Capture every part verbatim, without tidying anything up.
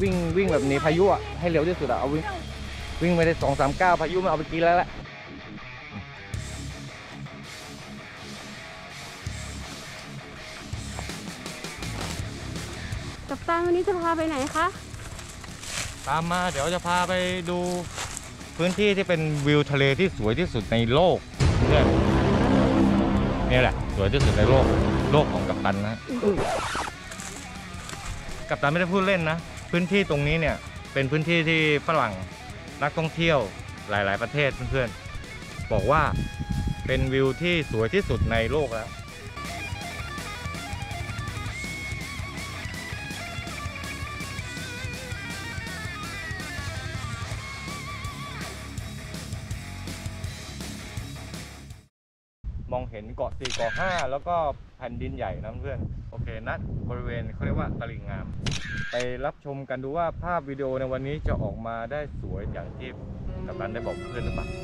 วิ่งวิ่งแบบหนีพายุอ่ะให้เร็วที่สุดอ่ะเอาวิ่งวิ่งไปได้สองสามเก้าพายุมันเอาไปกินแล้วแหละกัปตันวันนี้จะพาไปไหนคะตามมาเดี๋ยวจะพาไปดูพื้นที่ที่เป็นวิวทะเลที่สวยที่สุดในโลกเนี่ยนี่แหละสวยที่สุดในโลกโลกของกัปตันนะกัปตันไม่ได้พูดเล่นนะพื้นที่ตรงนี้เนี่ยเป็นพื้นที่ที่ฝรั่งนักท่องเที่ยวหลายๆประเทศเพื่อนๆบอกว่าเป็นวิวที่สวยที่สุดในโลกแล้วมองเห็นเกาะสี่เกาะห้าแล้วก็แผ่นดินใหญ่นะเพื่อนโอเคนัดบริเวณเขาเรียกว่าตลิ่งงามไปรับชมกันดูว่าภาพวิดีโอในวันนี้จะออกมาได้สวยอย่างที่กัปตันได้บอกเพื่อนหรือเปล่า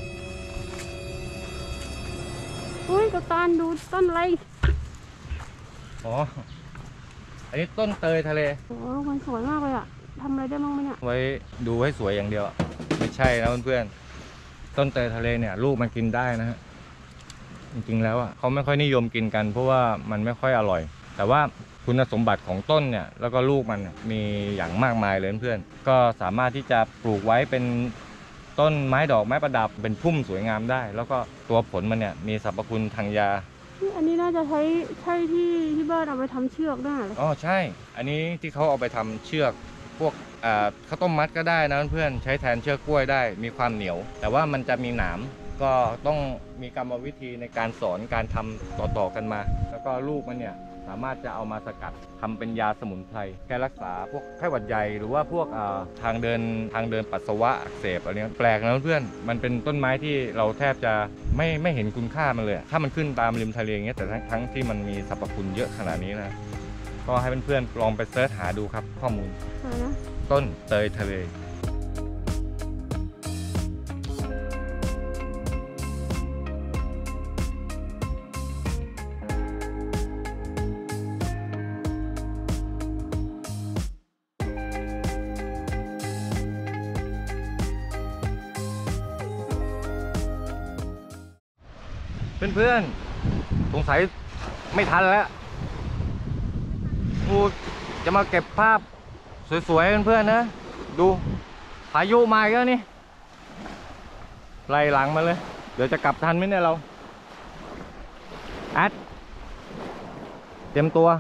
อุ้ยกัปตันดูต้นอะไรอ๋ออันนี้ต้นเตยทะเลโอ้มันสวยมากเลยอะทำอะไรได้บ้างไหมเนี่ยไว้ดูให้สวยอย่างเดียวไม่ใช่นะเพื่อนๆต้นเตยทะเลเนี่ยลูกมันกินได้นะฮะจริงๆแล้วอ่ะเขาไม่ค่อยนิยมกินกันเพราะว่ามันไม่ค่อยอร่อยแต่ว่าคุณสมบัติของต้นเนี่ยแล้วก็ลูกมันมีอย่างมากมายเลยเพื่อนก็สามารถที่จะปลูกไว้เป็นต้นไม้ดอกไม้ประดับเป็นพุ่มสวยงามได้แล้วก็ตัวผลมันเนี่ยมีสรรพคุณทางยาอันนี้น่าจะใช้ใช่ที่ที่บ้านเอาไปทำเชือกได้หรออ๋อใช่อันนี้ที่เขาเอาไปทำเชือกพวกข้าวต้มมัดก็ได้นะเพื่อนใช้แทนเชือกกล้วยได้มีความเหนียวแต่ว่ามันจะมีหนามก็ต้องมีกรรมวิธีในการสอนการทำต่อๆกันมาแล้วก็ลูกมันเนี่ยสามารถจะเอามาสกัดทำเป็นยาสมุนไพรแก้รักษาพวกไข้หวัดใหญ่หรือว่าพวกทางเดินทางเดินปัสสาวะอักเสบอะไรเนี้ยแปลกนะเพื่อนมันเป็นต้นไม้ที่เราแทบจะไม่ไม่เห็นคุณค่ามันเลยถ้ามันขึ้นตามริมทะเลอย่างเงี้ยแต่ทั้งทั้งที่มันมีสรรพคุณเยอะขนาดนี้นะก็ให้เพื่อนๆลองไปเสิร์ชหาดูครับข้อมูลต้นเตยทะเลเพื่อนๆสงสัยไม่ทันแล้วกูจะมาเก็บภาพสวยๆเพื่อนๆนะดูพายุมาแล้วนี่ไล่หลังมาเลยเดี๋ยวจะกลับทันไหมเนี่ยเราแอดเตรียมตัว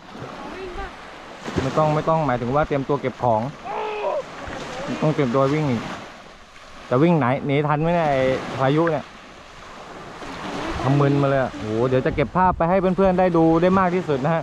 ไม่ต้องไม่ต้องหมายถึงว่าเตรียมตัวเก็บของต้องเตรียมตัววิ่งจะวิ่งไหนหนีทันไหมเนี่ยพายุเนี่ยทำมึนมาเลยโอ้โหเดี๋ยวจะเก็บภาพไปให้เพื่อนๆได้ดูได้มากที่สุดนะฮะ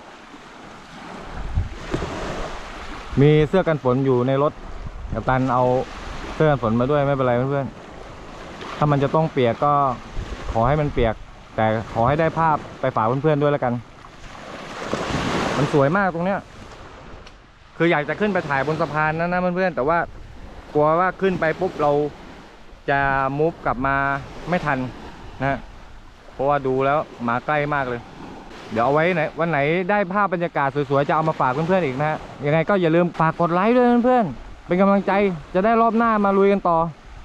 มีเสื้อกันฝนอยู่ในรถกัปตันเอาเสื้อกันฝนมาด้วยไม่เป็นไรเพื่อนๆถ้ามันจะต้องเปียกก็ขอให้มันเปียกแต่ขอให้ได้ภาพไปฝากเพื่อนๆด้วยแล้วกันมันสวยมากตรงเนี้ยคืออยากจะขึ้นไปถ่ายบนสะพานนะนะเพื่อนๆแต่ว่ากลัวว่าขึ้นไปปุ๊บเราจะมูฟกลับมาไม่ทันนะเพราะว่าดูแล้วมาใกล้มากเลยเดี๋ยวเอาไว้ไหนวันไหนได้ภาพบรรยากาศสวยๆจะเอามาฝากเพื่อนๆอีกนะฮะยังไงก็อย่าลืมฝากกดไลค์ด้วยเพื่อนๆเป็นกำลังใจจะได้รอบหน้ามาลุยกันต่อ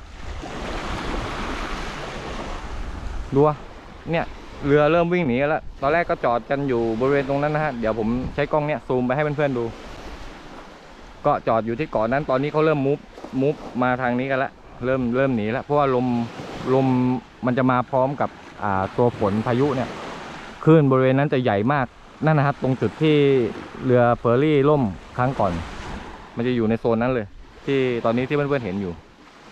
ดูเนี่ยเรือเริ่มวิ่งหนีแล้วตอนแรกก็จอดกันอยู่บริเวณตรงนั้นนะฮะเดี๋ยวผมใช้กล้องเนี่ยซูมไปให้เพื่อนๆดูก็จอดอยู่ที่เกาะนั้นตอนนี้เขาเริ่มมูฟมูฟมาทางนี้กันแล้วเริ่มเริ่มหนีแล้วเพราะว่าลมลมมันจะมาพร้อมกับตัวฝนพายุเนี่ยคลื่นบริเวณนั้นจะใหญ่มากนั่นนะครับตรงจุดที่เรือเฟอร์รี่ล่มครั้งก่อนมันจะอยู่ในโซนนั้นเลยที่ตอนนี้ที่เพื่อนๆเห็นอยู่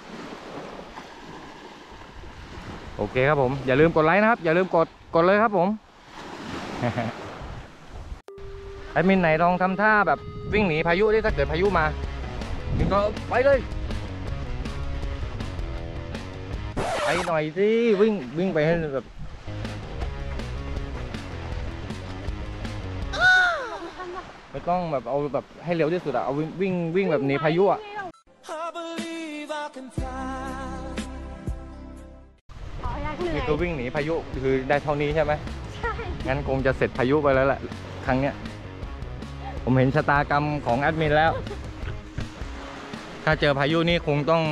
โอเคครับผมอย่าลืมกดไลค์นะครับอย่าลืมกดกดเลยครับผม แอดมินไหนลองทำท่าแบบวิ่งหนีพายุได้ถ้าเกิดพายุมาถึงก็ไปเลยไปหน่อยสิวิ่งวิ่งไปให้แบบไม่ต้องแบบเอาแบบให้เร็วที่สุดอะเอาวิ่งวิ่งแบบหนีพายุอะนี่คือวิ่งหนีพายุคือได้เท่านี้ใช่ไหมใช่งั้นคงจะเสร็จพายุไปแล้วแหละครั้งเนี้ยผมเห็นชะตากรรมของแอดมินแล้วถ้าเจอพายุนี่คงต้อง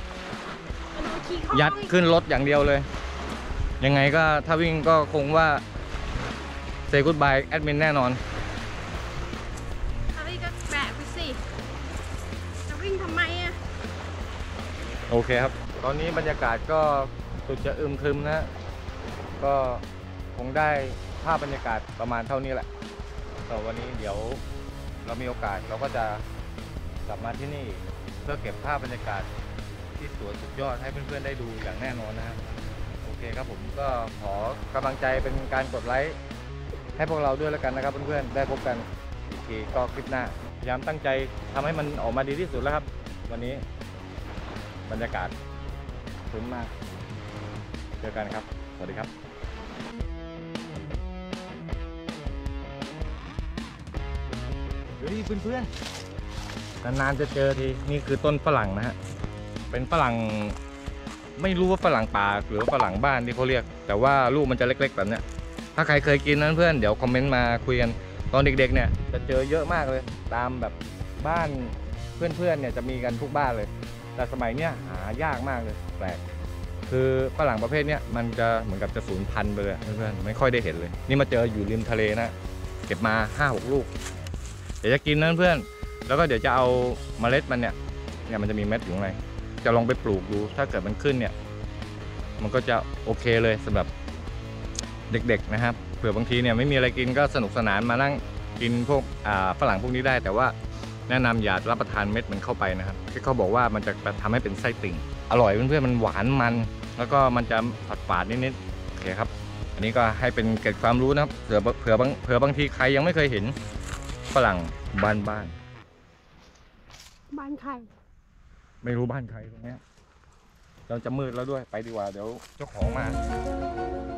ยัดขึ้นรถอย่างเดียวเลย ยังไงก็ถ้าวิ่งก็คงว่าเซย์กู๊ดบายแอดมินแน่นอนถ้าวิ่งก็แบะไปสิจะวิ่งทำไมอ่ะโอเคครับ ตอนนี้บรรยากาศก็สุดจะอึมครึมนะ ก็คงได้ภาพบรรยากาศประมาณเท่านี้แหละแต่วันนี้เดี๋ยวเรามีโอกาสเราก็จะกลับมาที่นี่เพื่อเก็บภาพบรรยากาศที่สวยสุดยอดให้เพื่อนๆได้ดูอย่างแน่นอนนะฮะโอเคครับผมก็ขอกำลังใจเป็นการกดไลค์ให้พวกเราด้วยแล้วกันนะครับเพื่อนๆได้พบกันอีกทีก็คลิปหน้าพยายามตั้งใจทำให้มันออกมาดีที่สุดแล้วครับ วันนี้บรรยากาศสวยมากเจอกันครับสวัสดีครับเฮ้ยเพื่อนๆนานๆจะเจอทีนี่คือต้นฝรั่งนะฮะเป็นฝรั่งไม่รู้ว่าฝรั่งป่าหรือว่าฝรั่งบ้านที่เขาเรียกแต่ว่าลูกมันจะเล็กๆแบบเนี้ยถ้าใครเคยกินนั้นเพื่อนเดี๋ยวคอมเมนต์มาคุยกันตอนเด็กๆเนี่ยจะเจอเยอะมากเลยตามแบบบ้านเพื่อนๆเนี่ยจะมีกันทุกบ้านเลยแต่สมัยเนี้ยหายากมากเลยแปลกคือฝรั่งประเภทเนี้ยมันจะเหมือนกับจะสูญพันธุ์ไปเลยเพื่อนๆไม่ค่อยได้เห็นเลยนี่มาเจออยู่ริมทะเลนะเก็บมา ห้าหก ลูกเดี๋ยวจะกินนั่นเพื่อนแล้วก็เดี๋ยวจะเอาเมล็ดมันเนี่ยเนี่ยมันจะมีเม็ดอยู่ข้างในจะลองไปปลูกดูถ้าเกิดมันขึ้นเนี่ยมันก็จะโอเคเลยสำหรับเด็กๆนะครับเผื่อบางทีเนี่ยไม่มีอะไรกินก็สนุกสนานมานั่งกินพวกอ่าฝรั่งพวกนี้ได้แต่ว่าแนะนำอย่ารับประทานเม็ดมันเข้าไปนะครับที่เขาบอกว่ามันจะทำให้เป็นไส้ติ่งอร่อยเพื่อนๆมันหวานมันแล้วก็มันจะฝาดๆนิดๆโอเคครับอันนี้ก็ให้เป็นเกร็ดความรู้นะครับเผื่อเผื่อบางเผื่อบางทีใครยังไม่เคยเห็นฝรั่งบ้านบ้านบ้านใครไม่รู้บ้านใครตรงเนี้ยเราจะมืดแล้วด้วยไปดีกว่าเดี๋ยวเจ้าของมา